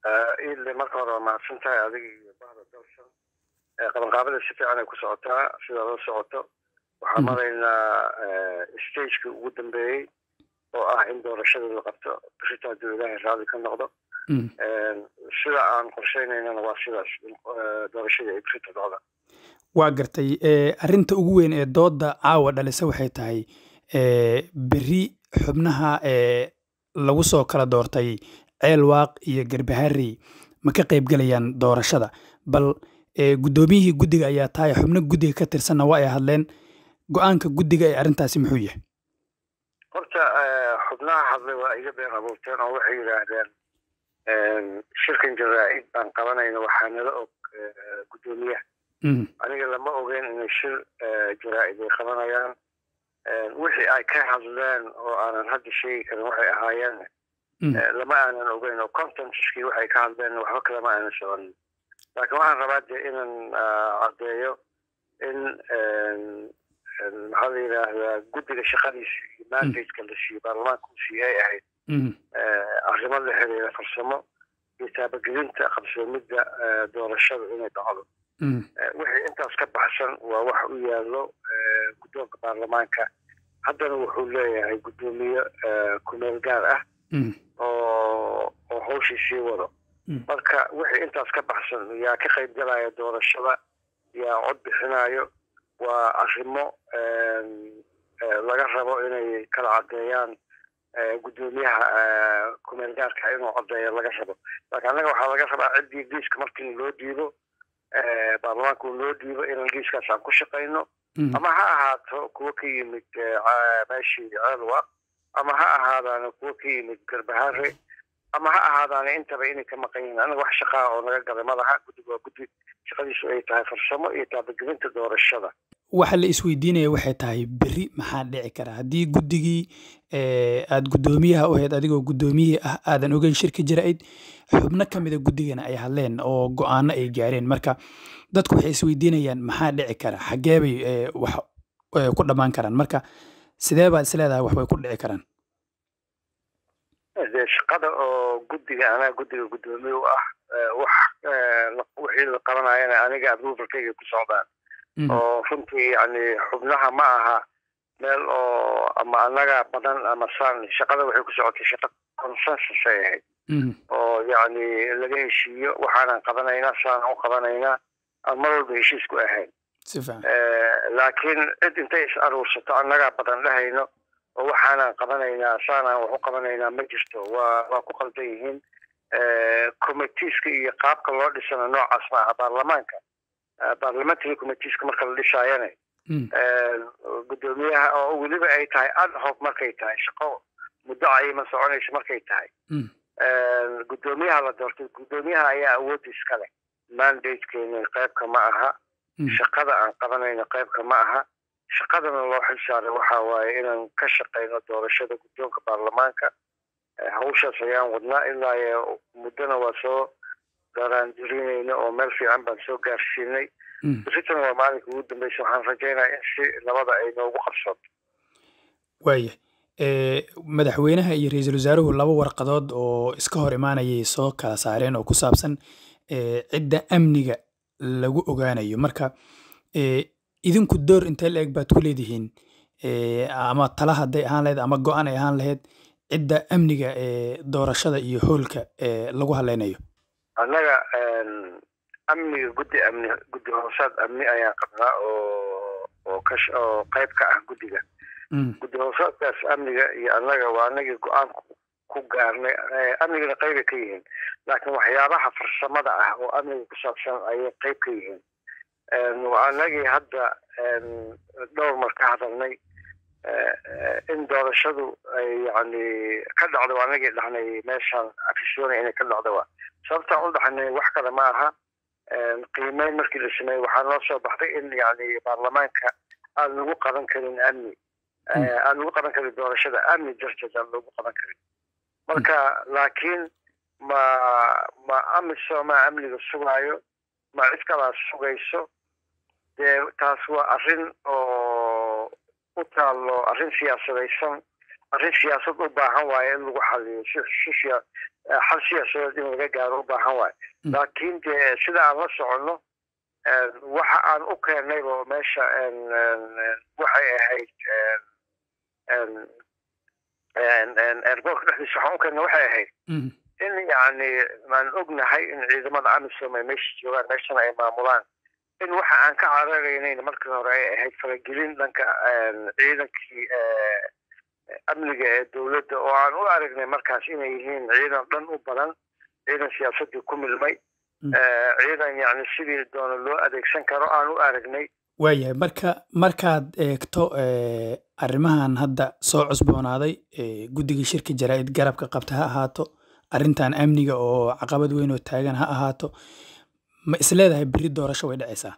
إلا مرة ما سنتها هذه بعض الدرس قبل قابل الشفاء ku socotaa sida loo socoto waxaa maraynaa stage-ka ugu dambeeyay oo ah in doorashada la qabto bishii Ilaahay raali ka noqdo sida aan qorsheynayna waa sidaas doorashada ay bishii dhacdo waa gartay arinta ugu weyn ee dooda caawa dhalisa waxay tahay bari xubnaha lagu soo kala doortay Ceelwaaq iyo Garbahari ma ka qayb galayaan doorashada bal gudoomiyihii guddiga ayaa tahay xubno guddiga ka tirsan waa ay hadleen go'aanka guddiga ee arintaasi muxuu yahay horta xubnaha hadlay waa iga been abuurteen oo waxay yiraahdeen shirkan jaraa'id aan qabanayno waxaa nala og gudoomiyaha aniga lama ogeyn in shir jaraa'id ay qabanayaan wixii ay ka hadleen oo aanan hadda sheegi karin waxay ahaayeen lama aanan ogeyn oo contentskii waxay ka hadleen waxba kale ma aanan socon laakiin waxaan rabaa inaan caddeeyo in maxaa la yidhaahdaa guddiga shaqadiisa mandate-ka la siiyey baarlamaanka uu siiyey ay ahayd arrimo la xiriira farsamo iyo taabagelinta qabsoomidda doorashada inay dhacdo wixii intaas ka baxsan waa wax u yaallo guddoonka baarlamaanka haddana wuxuu leeyahay guddoomiye kumeel gaar ah oo hawshii sii wado marka wixii intaas ka baxsan yaa ka qayb galaya doorashada yaa cod bixinayo waa arrimo laga rabo inay kala caddeeyaan guddoomiyaha kumeel gaarka inuu caddeeyo laga rabo laakiin annaga waxaa laga rabaa ciddii liiska markii loo dhiibo baarlamaanka uu loo dhiibo inaan liiskaas aan ku shaqayno ama ha ahaato kuwa ka yimid meeshii Ceelwaaq ama ha ahaadaan kuwa ka yimid Garbahari ama ha ahaadaan intaba inay ka maqan yihiin anaga wax shaqaa oo naga galay madaxa guddiga guddi shaqadiisu ay tahay farsamo iyo taabagelinta doorashada waxa la isweydiinaya waxay tahay bari maxaa dhici kara haddii guddigii aad guddoomiyaha u ahayd adigoo guddoomiye ah aadan ogeyn shirka jaraa'id xubno ka mid ah guddigana ay hadleen oo go'aano ay gaareen marka dadku waxay isweydiinayaan maxaa dhici kara xagee bay wax ku dhamaan karaan marka sidee baad isleedahay wax bay ku dhici karaan shaqada oo guddiga anaa guddiga guddoomiye u ah wixii la qabanayana aniga approvalkayga ku socdaan oo runtii yani xubnaha ma aha meel oo ama anaga badan ama saan shaqada waxay ku socotay shaqo consensus ay ahayd oo yani laga heshiiyo waxaanan qabanaynaa saanaan u qabanaynaa aan mar walba heshiis ku ahayn laakiin cid intay is aruursato annagaa badan dhahayno oo waxaanan qabanaynaa saanaan wax u qabanaynaa ma jirto waa ku qaldan yihiin committeeska iyo qaabka loo dhisana noocaas ma aha baarlamaanka parliamentary committeeska marka la dhisaayana guddoomiyaha oo weliba ay tahay ad hoc markay tahay shaqo muddo ayma soconayso markay tahay guddoomiyaha la doortay guddoomiyaha ayaa awood iska leh mandate-keena qaybka ma aha shaqada aan qabanayno qaybka ma aha shaqadana loo xilsaaray waxaa waaye inaan ka shaqayno doorashada guddoonka baarlamaanka hawshaas ayaan wadnaa ilaa muddona waa soo garandirinayna oo meel fiican baan soo gaarsiinay bisitan waa maalinka ugu dambeysay waxaan rajaynayaa in si labada ay noogu qabsato waaya madaxweynaha iyo ra'iisul wasaaruhu laba warqadood oo iska hor imaanayay soo kala saareen oo ku saabsan cidda amniga lagu ogaanayo marka idinku door intee la eg baad ku leedihiin ama tala hadday ahaan lahayd ama go'aan ay ahaan lahayd cidda amniga doorashada iyo howlka lagu haleynayo annaga amniga guddi hoosaad amni ayaan qabnaa oo qayb ka ah guddiga guddi hoosaadkaas amniga iyo annaga waa anagii go'aan ku gaarnay amnigana qaybay ka yihiin laakiin waxyaabaha farsamada ah oo amniga ku saabsan ayay qayb ka yihiin anagii hadda dhowr mar ka hadalnay in doorashadu ay yani ka dhacdo anagii dhahnay meeshaan afisyoona inay ka dhacdo waa sababtaan u dhaxnay wax kale ma aha qiimeyn markii la sameeyey waxaa noo soo baxday in yani baarlamaanka aan lagu qaban karin amni aan lagu qaban karin doorashada amni darteed aan lagu qaban karin marka laakiin ma amiso ma amniga sugaayo ma cid kalaa sugayso dee taas waa arrin oo u taallo arrin siyaasadaysan arrin siyaasad u baahan waaye in lagu xaliyo xal siyaasadeed in laga gaaro u baahan waaye laakiin dee sida aan la soconno waxa aan u keennayba meesha waxay ahayd airportka dhexdiisa waxaan u keennay waxay ahayd in yacni aan ognahay in ciidamada amisom ay meesha joogaan meeshana ay maamulaan in waxa aan ka cararaynayna markii hore ay ahayd faragelin dhanka ciidankii amniga ee dowladda oo aan u aragnay markaas inay yihiin ciidan dhan u badan ciidan siyaasadii ku milmay ciidan yacni sidii doona loo adeegsan karo aan u aragnay waayahay markaad eegto arrimahan hadda soo cusboonaaday guddiga shirka jaraa'id garabka qabta ha ahaato arrintan amniga oo caqabad weyn oo taagan ha ahaato ma isleedahay berri doorasho way dhacaysaa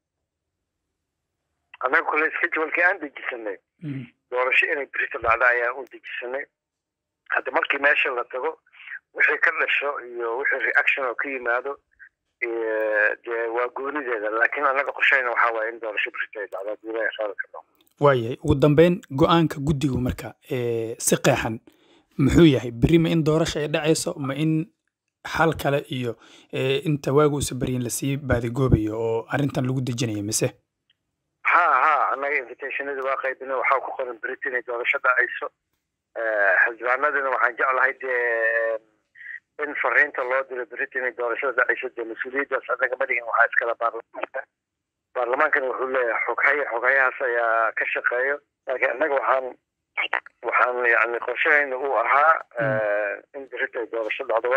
annaga kule schedulekii aan dejisanay doorasho inay berrita dhacda ayaan u dejisanay hadda markii meesha la tago wixii ka dhasho iyo wixii reaction oo ka yimaado dee waa goonideeda laakiin annaga qorshayna waxaa waaye in doorasho berrita ay dhacdaa gudaha qaranka dhan waayahay ugu dambeyn go-aanka guddigu marka si qeexan muxuu yahay berri ma in doorasho ay dhacayso ma in xal kale iyo inta waagu usa baryin lasii baadigoobayo oo arrintan lagu dejinayo mise ha annaga invitationadii waa qaybina waxaa ku qoran berrita inay doorasho dhacayso xildhibaanadina waxaan jeclahay dee in fariinta loo diro berrita inay doorashada dhacayso dee mas-uuliyaddaas annaga madihin waxaa iskala baarlamaankana wuxuu leeyahay xoghayahaas ayaa ka shaqeeyo laakiin annaga waxaan yani qorshahayna uu ahaa in berrita ay doorasho dhacdo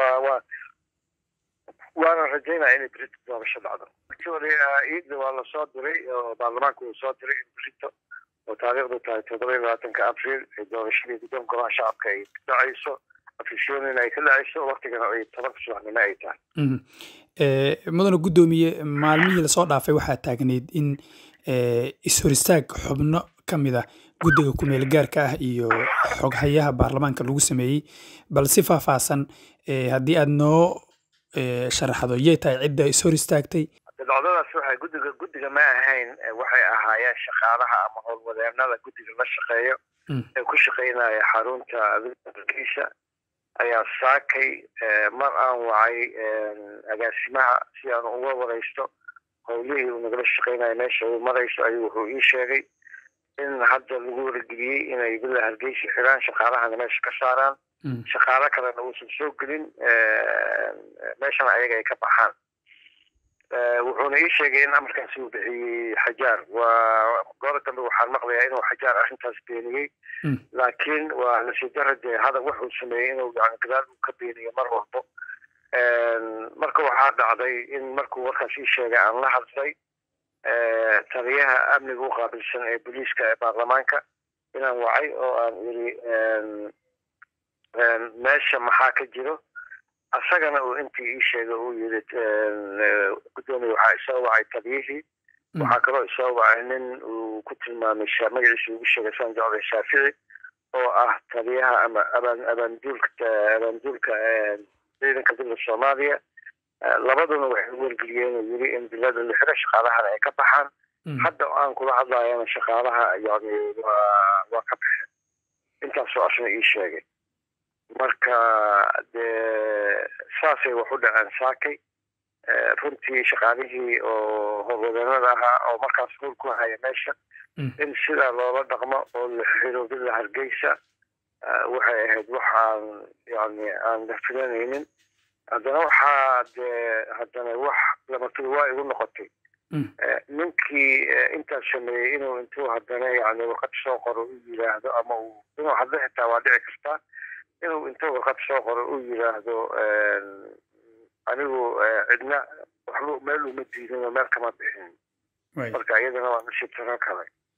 waana rajaynaya inay berrita doorasho dhacdo iidda waa lasoo diray oo baarlamaanka uu soo diray in berrito oo taariikhdu tahay 27 abriil ay doorashadii guddoonka golaha shacabka ay dhacayso afisyoonina ay ka dhacayso waqtigana ay 10 subaxnimo ay tahay mudane guddoomiye maalmihii lasoo dhaafay waxaa taagneyd in is-hor istaag xubno ka mid ah guddiga ku-meel gaarka ah iyo xoghayaha baarlamaanka lagu sameeyey bal si faahfaahsan haddii aad noo sharaxdo yay tahay cidda is-hor istaagtay dhacdadaas waxay guddiga ma ahayn waxay ahaayeen shaqaalaha ama howlwadeenada guddiga la shaqeeyo ee ku shaqaynaya xarunta hargeysa ayaa saakay mar aan wacay agaasimaha si aan uga waraysto howlihii uu nagala shaqaynaya meesha uu marayso ayuu wuxuu ii sheegay in hadda lagu wargeliyey inay bila hargeysa xiraan shaqaalahana meesha ka saaraan shaqaalo kalena uusan soo gelin meeshana ayaga ay ka baxaan wuxuuna ii sheegay in amarkaasi uu bixiyey xajaar waa goor dambe waxaan maqlayaa inuu xajaar arrintaas beeniyey laakiin waa nasiib darro dee hadal wuxuu sameeyey inuu yani gadaal uu ka beeniyo mar walbo marka waxaa dhacday in markuu warkaas ii sheegay aan la hadlay taliyaha amniga u qaabilsan ee booliiska ee baarlamaanka inaan wacay oo aan yiri meesha maxaa ka jiro asagana uu intii ii sheegay uu yiri guddoomiye waxaa isoo wacay taliyihii waxaa kaloo isoo wacay nin uu ku tilmaamay magaciisa ugu sheegay saan jeclay shaafici oo ah taliyaha ama abaanduulka ciidanka dowladda soomaaliya labaduna waxay wargeliyeen uu yiri in bilada la xiro shaqaalahana ay ka baxaan hadda aan kula hadlayana shaqaalaha yani waa ka baxeen intaasoo asna ii sheegay marka dee saasay wax u dhaceen saakay runtii shaqaalihii oo howlwadeenada ahaa oo markaas howl ku haya meesha in sidaa loola dhaqmo oo la xiro bila hargeysa waxay ahayd wax aan la filanaynin haddana waxaa dee wax lamatuda waa igu noqotay ninkii intaas sameeyey inuu intuu haddana yani warqad soo qoro u yiraahdo ama inuu hadla xitaa waa dhici kartaa inuu intuu warqad soo qoro u yiraahdo anigu cidna waxba meel uma diidin oo meel kama bixin marka iyadana waa nasiib taro kale